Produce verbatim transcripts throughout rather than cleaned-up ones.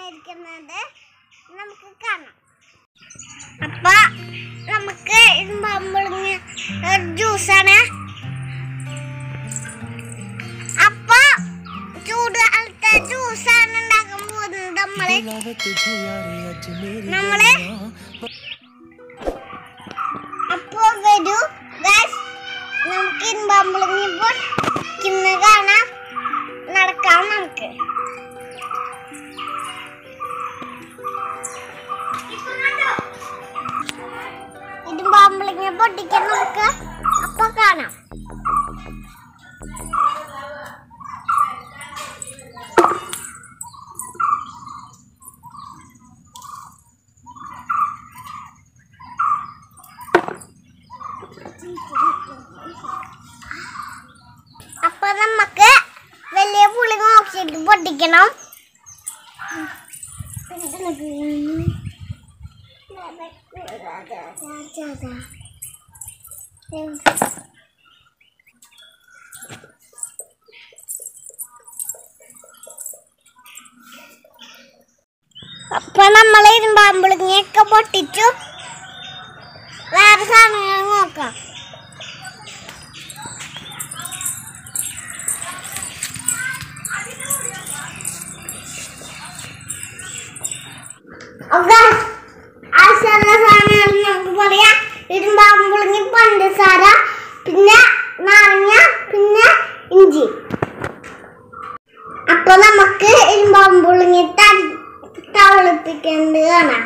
തന്നിരിക്കുന്നത് നമുക്ക് കാണാം. അപ്പൊ നമുക്ക് ഇരുമ്പാമ്പുളിങ്ങ ജ്യൂസാണ്. അപ്പൊ ചൂടുകാലത്തെ ജ്യൂസാണ് ഉണ്ടാക്കാൻ പോകുന്നത് നമ്മള് നമ്മള് അപ്പൊ വരൂ ഗൈസ്, നമുക്ക് ഇരുമ്പാമ്പുളിങ്ങ പൊട്ടിക്കുന്ന കാണാം. നടക്കാം നമുക്ക്. ഇരുമ്പാമ്പുളിങ്ങ പൊട്ടിക്കാൻ നമുക്ക് അപ്പൊ കാണാം. അപ്പൊ നമുക്ക് വലിയ പുളി നോക്കിയിട്ട് പൊട്ടിക്കണം. അപ്പൊ നമ്മൾ ഇരുമ്പാമ്പുളിങ്ങയൊക്കെ പൊട്ടിച്ചു. വേറെ സാധനങ്ങൾ നോക്കാം. നമുക്ക് പറയാം ഇരുമ്പാമ്പുളിങ്ങി, പഞ്ചസാര, പിന്നെ നാരങ്ങ, പിന്നെ ഇഞ്ചി. അപ്പൊ നമുക്ക് ഇരുമ്പാമ്പുളിങ്ങി തളിപ്പിക്കേണ്ടത് കാണാം.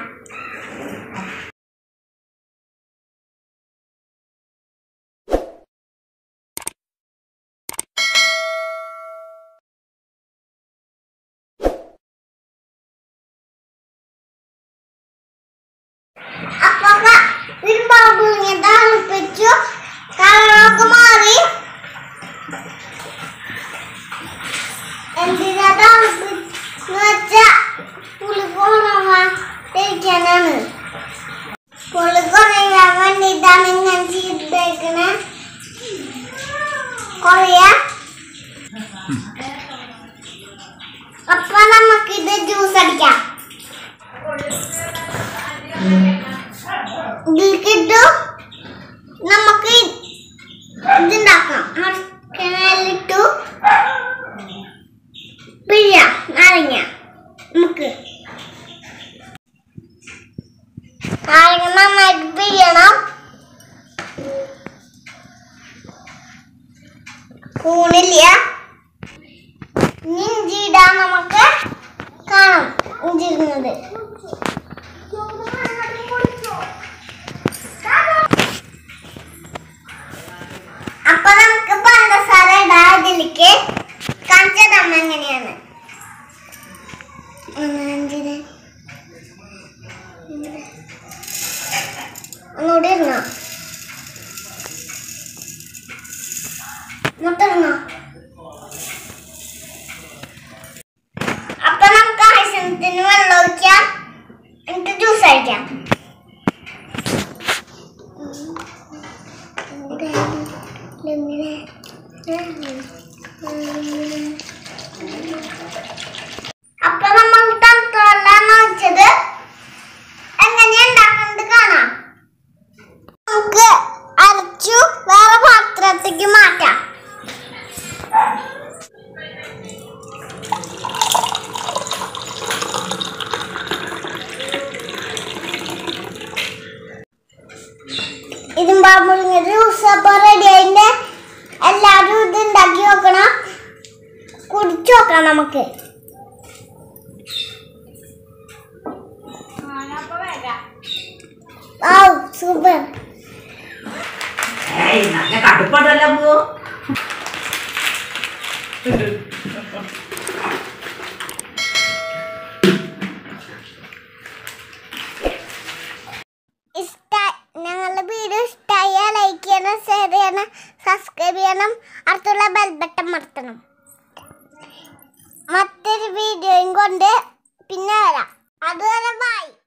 അപ്പൊ ഇരുമ്പാമ്പുളിങ്ങ തളിപ്പിച്ചു. കളറൊക്കെ മാറി. എന്തിനാ തളിപ്പിച്ചു വെച്ചാ പുളി കുറവാണ്. പുളി കുറയാൻ വേണ്ടിട്ടാണ് ഇങ്ങനെ ചെയ്തേക്കണേ. കുറയാ. അപ്പൊ നമുക്കിത് ജ്യൂസ് അടിക്കാം. ഇതിൽക്കിട്ടു നമുക്ക് ഇതുണ്ടാക്കാം. ഇട്ടു പിഴിയാം നാരങ്ങ. നമുക്ക് നാരങ്ങ നന്നായിട്ട് പിഴിയണം. കൂണില്ല. ഇഞ്ചി ഇടാൻ നമുക്ക് കാണാം. ഇഞ്ചി ഇടുന്നത് അപ്പൊ നമുക്ക് പഞ്ചസാര ഇടാം. ഇതിലേക്ക് കാണിച്ചതമ്മ എങ്ങനെയാണ്. ഒന്നുകൂടി ഇടണോ? മുട്ടിടണോ? അപ്പൊ നമുക്ക് ആവശ്യത്തിന് വെള്ളം ഒഴിക്കാം. എന്നിട്ട് ജ്യൂസ് അടിക്കാം. അപ്പൊ നമ്മൾ തണുത്ത വെള്ളമാണ് ഒഴിച്ചത്. എങ്ങനെയാ ഉണ്ടാക്കുന്നത് കാണാം. നമുക്ക് അരച്ചു വേറെ പാത്രത്തേക്ക് മാറ്റാം. ഇരുമ്പാമ്പുളിങ്ങ ജ്യൂസ് അപ്പൊ റെഡി ആയിട്ട് എല്ലാവരും ഇത് ഉണ്ടാക്കി നോക്കണം. കുടിച്ചു നോക്കാം നമുക്ക്. സൂപ്പർ. കടുപ്പുണ്ടല്ലോ. ഞങ്ങളുടെ വീഡിയോ ഇഷ്ടമായ ലൈക്ക് ചെയ്യണം, ഷെയർ ചെയ്യണം, സബ്സ്ക്രൈബ് ചെയ്യണം, അടുത്തുള്ള ബെൽ ബട്ടൺ അമർത്തണം. മറ്റൊരു വീഡിയോയും കൊണ്ട് പിന്നെ വരാം. അതുവരെ ബൈ.